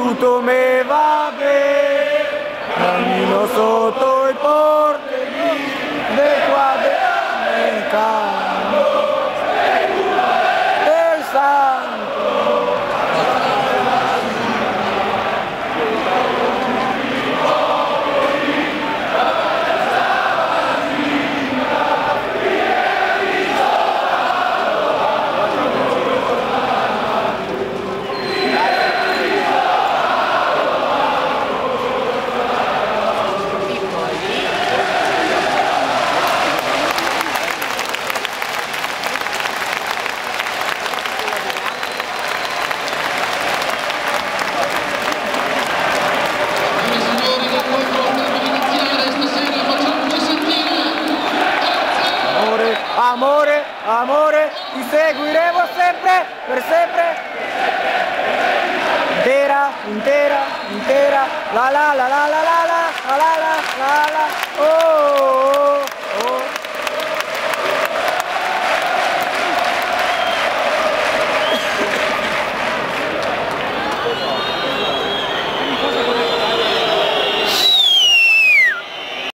tutto me va bene, cammino sotto i portellini dei quadri americani del santo. Amore, amore, ti seguiremo sempre, per sempre. Intera, intera, intera, la la la la la la la la la la la, oh.